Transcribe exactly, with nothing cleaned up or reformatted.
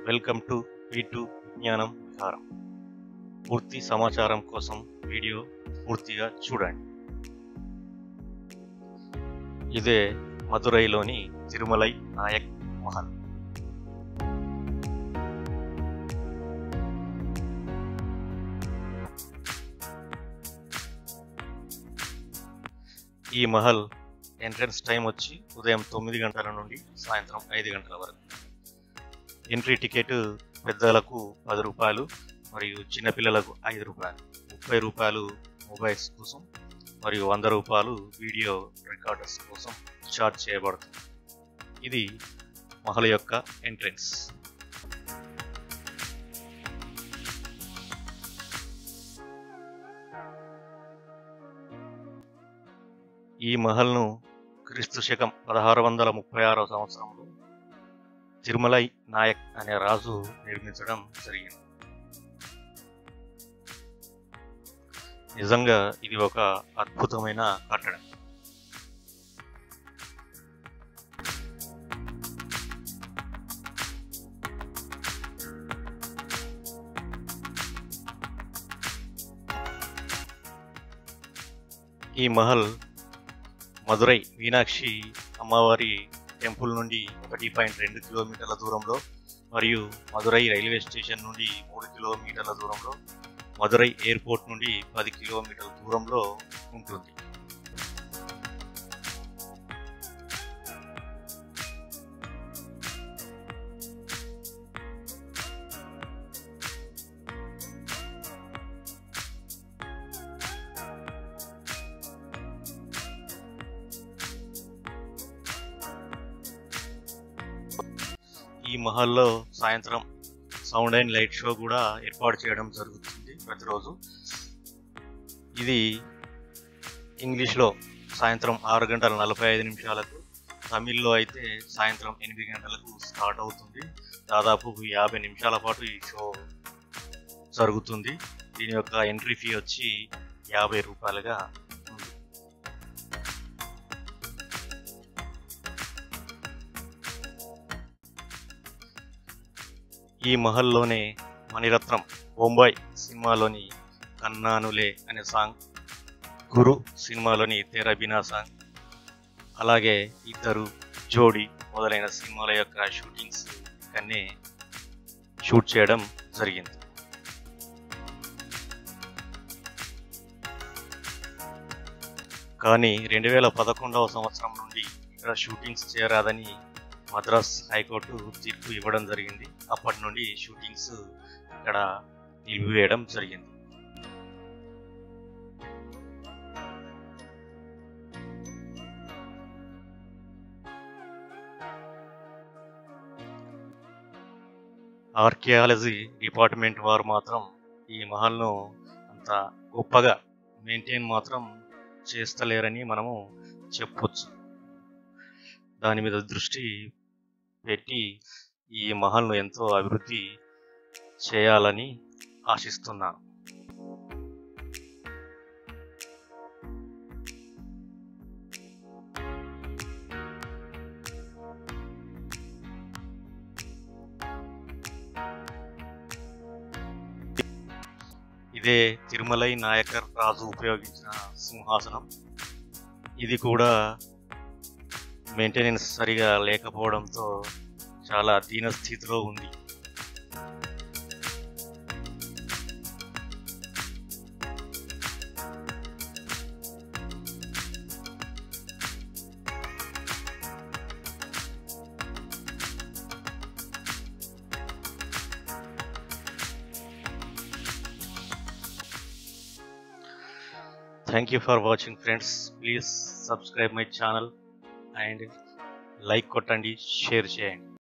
Welcome to V two విజ్ఞానం విహారం. పూర్తి సమాచారం కోసం వీడియో పూర్తిగా చూడండి. ఇదే మదురైలోని తిరుమలై నాయక్ మహల్. ఈ మహల్ ఎంట్రన్స్ టైం వచ్చి ఉదయం తొమ్మిది గంటల నుండి సాయంత్రం ఐదు గంటల వరకు. ఎంట్రీ టికెట్ పెద్దలకు పది రూపాయలు మరియు చిన్నపిల్లలకు ఐదు రూపాయలు, ముప్పై రూపాయలు మొబైల్స్ కోసం మరియు వంద రూపాయలు వీడియో రికార్డర్స్ కోసం ఛార్జ్ చేయబడుతుంది. ఇది మహల్ యొక్క ఎంట్రన్స్. ఈ మహల్ను క్రీస్తు శకం పదహారు వందల ముప్పై ఆరవ సంవత్సరంలో తిరుమలై నాయక్ అనే రాజు నిర్మించడం జరిగింది. నిజంగా ఇది ఒక అద్భుతమైన కట్టడం. ఈ మహల్ మదురై మీనాక్షి అమ్మవారి టెంపుల్ నుండి ఒకటి పాయింట్ రెండు కిలోమీటర్ల దూరంలో మరియు మదురై రైల్వే స్టేషన్ నుండి మూడు కిలోమీటర్ల దూరంలో, మదురై ఎయిర్పోర్ట్ నుండి పది కిలోమీటర్ల దూరంలో ఉంటుంది. ఈ మహల్లో సాయంత్రం సౌండ్ అండ్ లైట్ షో కూడా ఏర్పాటు చేయడం జరుగుతుంది ప్రతిరోజు. ఇది ఇంగ్లీష్లో సాయంత్రం ఆరు గంటల నలభై ఐదు నిమిషాలకు, తమిళ్లో అయితే సాయంత్రం ఎనిమిది గంటలకు స్టార్ట్ అవుతుంది. దాదాపు యాభై నిమిషాల పాటు ఈ షో జరుగుతుంది. దీని యొక్క ఎంట్రీ ఫీ వచ్చి యాభై రూపాయలుగా ఉంది. ఈ మహల్లోనే మణిరత్నం బొంబాయి సినిమాలోని కన్నానులే అనే సాంగ్, గురు సినిమాలోని తేరా బినా సాంగ్, అలాగే ఇద్దరు, జోడి మొదలైన సినిమాల యొక్క షూటింగ్స్ ఇక్కడనే షూట్ చేయడం జరిగింది. కానీ రెండు వేల పదకొండవ సంవత్సరం నుండి ఇక్కడ షూటింగ్స్ చేయరాదని మద్రాస్ హైకోర్టు తీర్పు ఇవ్వడం జరిగింది. అప్పటి నుండి షూటింగ్స్ ఇక్కడ నిలిపివేయడం జరిగింది. ఆర్కియాలజీ డిపార్ట్మెంట్ వారు మాత్రం ఈ మహల్ను అంత గొప్పగా మెయింటైన్ మాత్రం చేస్తలేరని మనము చెప్పొచ్చు. దాని మీద దృష్టి పెట్టి ఈ మహల్ను ఎంతో అభివృద్ధి చేయాలని ఆశిస్తున్నాను. ఇదే తిరుమలై నాయకర్ రాజు ఉపయోగించిన సింహాసనం. ఇది కూడా మెయింటెనెన్స్ సరిగా లేకపోవడంతో చాలా దీన స్థితిలో ఉంది. Thank you for watching friends. Please subscribe my channel and like కొట్టండి, షేర్ చేయండి.